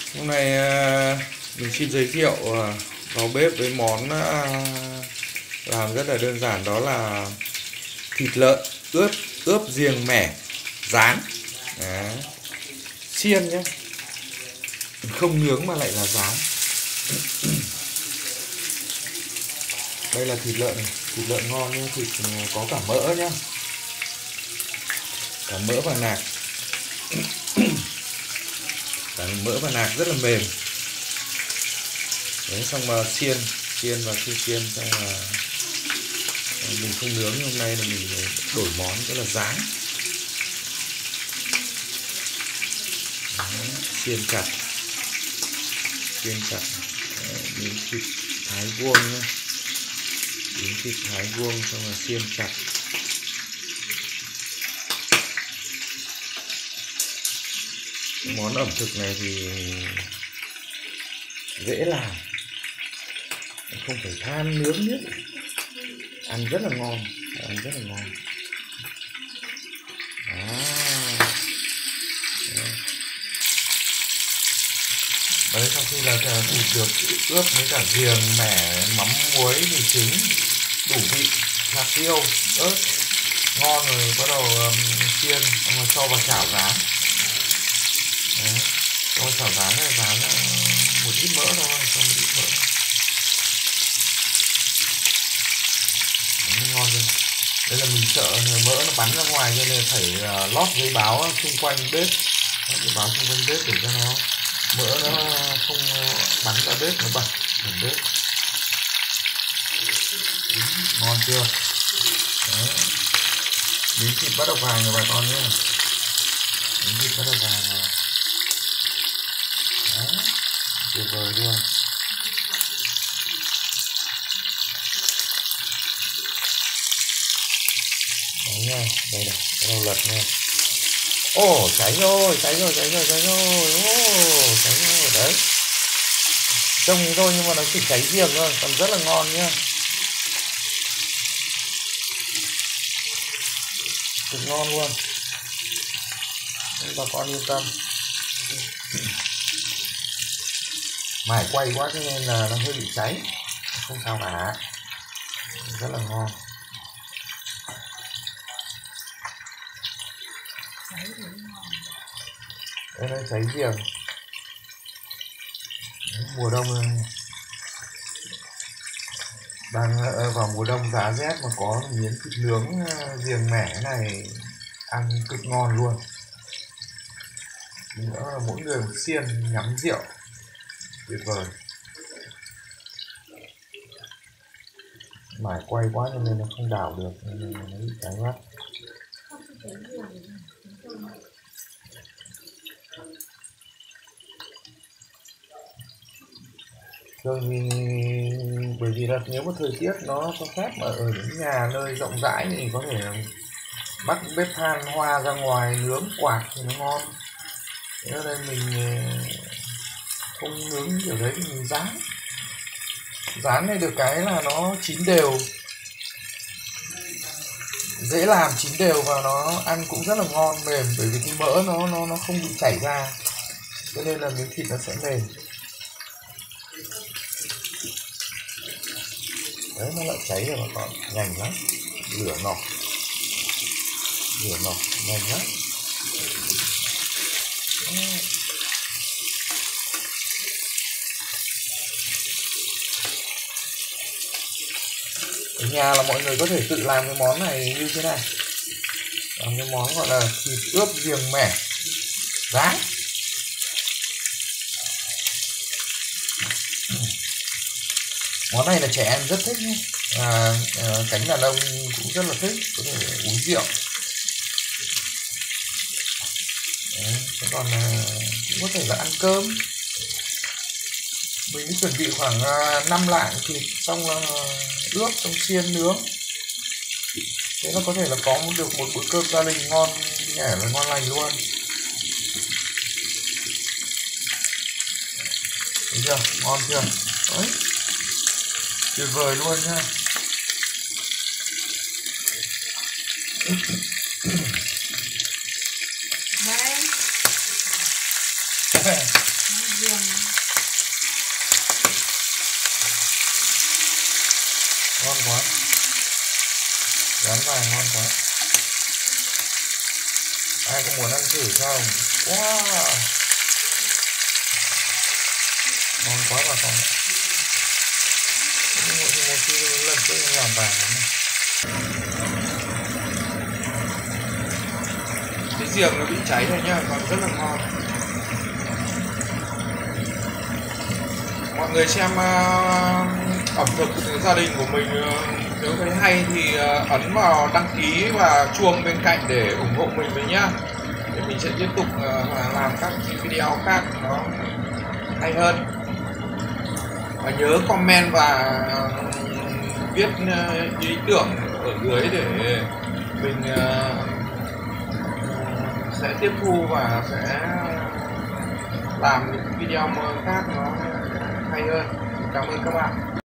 Hôm nay mình xin giới thiệu vào bếp với món làm rất là đơn giản, đó là thịt lợn ướp riềng mẻ rán. Đấy. Xiên nhé, không nướng mà lại là rán. Đây là thịt lợn ngon nhé, thịt có cả mỡ nhé, cả mỡ và nạc. Cả mỡ và nạc rất là mềm. Đấy, xong mà xiên và khi xiên xong là mình không nướng. Hôm nay là mình đổi món, đó là rán. Đấy, xiên chặt miếng thịt thái vuông nhé, miếng thịt thái vuông xong là xiên chặt. Món ẩm thực này thì dễ làm, không phải than nướng nhất, ăn rất là ngon, Đấy, sau khi là thịt được ướp với cả riềng, mẻ, mắm, muối, mì chính, đủ vị, hạt tiêu, ớt, ngon rồi, bắt đầu xiên, xong rồi cho vào chảo rán. Đấy, cho vào chảo rán này, rán một ít mỡ thôi, cho một ít mỡ. Đấy, ngon rồi. Đây là mình sợ mỡ nó bắn ra ngoài cho nên phải lót giấy báo xung quanh bếp, để cho nó mỡ nó không bắn ra bếp, nó bẩn bếp. Ngon chưa? Đấy. Miếng thịt bắt đầu vàng rồi bà con nhé, miếng thịt bắt đầu vàng rồi. Đấy, tuyệt vời luôn. Đấy nha, đây này, bắt đầu lật nha. Ồ, cháy rồi. Cháy rồi. Đấy. Trông thế thôi nhưng mà nó chỉ cháy riềng thôi, còn rất là ngon nhá. Cực ngon luôn. Nên bà con yên tâm. Mải quay quá cho nên là nó hơi bị cháy. Không sao cả. Rất là ngon. Đây nó cháy riềng. Mùa đông đang vào mùa đông giá rét mà có miếng thịt nướng riềng mẻ này ăn cực ngon luôn. Nữa là mỗi người một xiên nhắm rượu, tuyệt vời. Mải quay quá cho nên nó không đảo được, nên nó bị cháy mất. Thường thì bởi vì là nếu mà thời tiết nó cho phép mà ở những nhà nơi rộng rãi thì có thể bắt bếp than hoa ra ngoài nướng quạt thì nó ngon. Thế nên mình không nướng kiểu đấy thì mình rán này được cái là nó chín đều, dễ làm, chín đều và nó ăn cũng rất là ngon, mềm, bởi vì cái mỡ nó không bị chảy ra, cho nên là miếng thịt nó sẽ mềm. Đấy, nó lại cháy rồi mà còn nhanh lắm, lửa nỏ nhanh lắm. Ở nhà là mọi người có thể tự làm cái món này như thế này, làm cái món gọi là thịt ướp riềng mẻ rán. Món này là trẻ em rất thích nhé, cánh đàn ông cũng rất là thích, có thể uống rượu. Đấy, còn cũng có thể là ăn cơm. Mình chuẩn bị khoảng 5 lạng thịt, xong là ướp, xong xiên nướng. Thế nó có thể là có được một bữa cơm gia đình ngon nhẻ và ngon lành luôn. Thấy chưa? Ngon chưa? Đấy, tuyệt vời luôn nha. Đây. riêng. Ngon quá, rán vàng ngon quá. Ai có muốn ăn thử không? Wow, ngon quá bà con. Một khi lần trước làm vàng này. Cái giềng nó bị cháy rồi nhá, còn rất là ngon. Mọi người xem ẩm thực gia đình của mình nếu thấy hay thì ấn vào đăng ký và chuông bên cạnh để ủng hộ mình với nhá, để mình sẽ tiếp tục làm các video khác nó hay hơn. Và nhớ comment và viết ý tưởng ở dưới để mình sẽ tiếp thu và sẽ làm những video khác nó hay hơn. Cảm ơn các bạn.